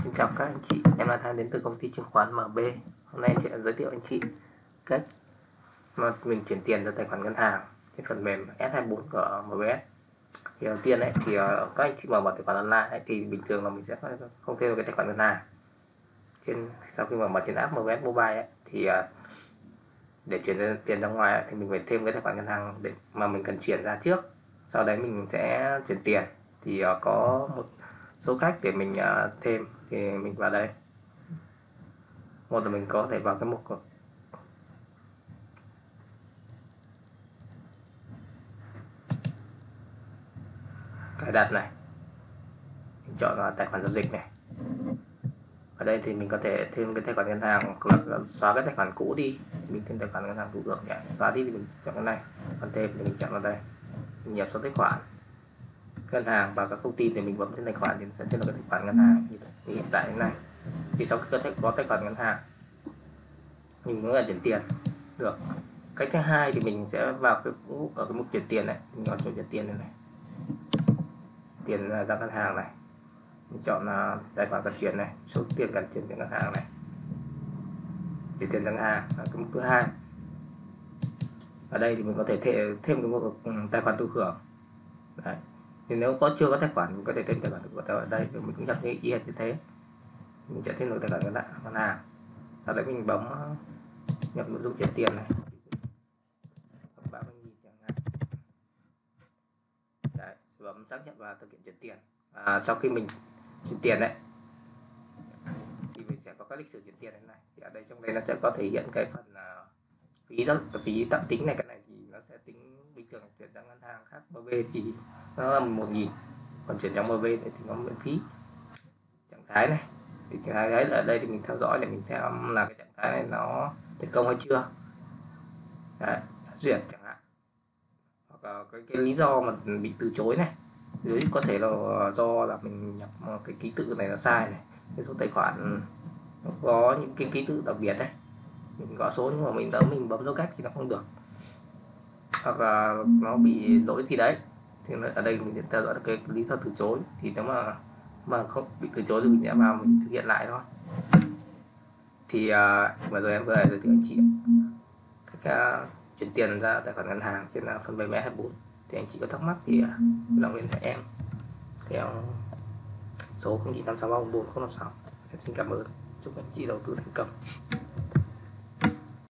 Xin chào các anh chị, em là Thanh đến từ công ty chứng khoán MB. Hôm nay em sẽ giới thiệu anh chị cách mà mình chuyển tiền ra tài khoản ngân hàng trên phần mềm S24 của MBS. Thì đầu tiên ấy, thì các anh chị mở tài khoản online ấy, thì bình thường là mình sẽ không thêm cái tài khoản ngân hàng. Sau khi mở trên app MBS Mobile ấy, thì để chuyển tiền ra ngoài ấy, thì mình phải thêm cái tài khoản ngân hàng để mà mình cần chuyển ra trước. Sau đấy mình sẽ chuyển tiền. Thì có một số cách để mình thêm, thì mình vào đây. Một là mình có thể vào cái mục cài đặt này, mình chọn vào tài khoản giao dịch này. Ở đây thì mình có thể thêm cái tài khoản ngân hàng, hoặc là xóa cái tài khoản cũ đi, mình thêm tài khoản ngân hàng cũ được nhé. Xóa đi thì mình chọn cái này, còn thêm thì mình chọn vào đây, mình nhập số tài khoản ngân hàng và các thông tin thì mình bấm trên tài khoản thì sẽ thêm được cái tài khoản ngân hàng như hiện tại thế này. Thì sau khi có tài khoản ngân hàng mình muốn là chuyển tiền được. Cách thứ hai thì mình sẽ vào ở cái mục chuyển tiền này, mình vào chỗ chuyển tiền này, tiền ra ngân hàng này, mình chọn là tài khoản cần chuyển này, số tiền cần chuyển từ ngân hàng này, chuyển tiền ngân hàng là cái mục thứ hai. Ở đây thì mình có thể thêm cái mục tài khoản tự hưởng. Đấy. Thì nếu chưa có tài khoản mình có thể thêm tài khoản tự hưởng ở đây, mình cũng nhập như y hệt như thế, mình sẽ thêm được tài khoản ngân hàng. Sau đấy mình bấm nhập nội dung chuyển tiền này, 30.000 chẳng hạn. Đấy, bấm xác nhận và thực hiện chuyển tiền. Sau khi mình chuyển tiền đấy thì mình sẽ có các lịch sử chuyển tiền thế này. Thì ở đây trong đây nó sẽ có thể hiện cái phần phí tạm tính này. Cái này thì nó sẽ tính bình thường, chuyển sang ngân hàng khác MB thì nó là 1.000, còn chuyển trong MB thì nó miễn phí. Trạng thái này thì trạng thái đấy ở đây thì mình theo dõi để mình xem là cái trạng thái này nó thành công hay chưa. Đấy, duyệt chẳng hạn, hoặc là cái lý do mà bị từ chối này, dưới có thể là do là mình nhập cái ký tự này là sai này, cái số tài khoản nó có những cái ký tự đặc biệt đấy, mình gõ số nhưng mà mình bấm dấu cách thì nó không được, hoặc là nó bị lỗi gì đấy. Thì ở đây mình sẽ theo dõi cái lý do từ chối. Thì nếu mà không bị từ chối thì mình sẽ vào mình thực hiện lại thôi. Thì vừa rồi em vừa giới thiệu anh chị cách chuyển tiền ra tài khoản ngân hàng trên phần mềm S24. Thì anh chị có thắc mắc thì lòng liên hệ em theo số 0956344056. Xin cảm ơn, chúc anh chị đầu tư thành công.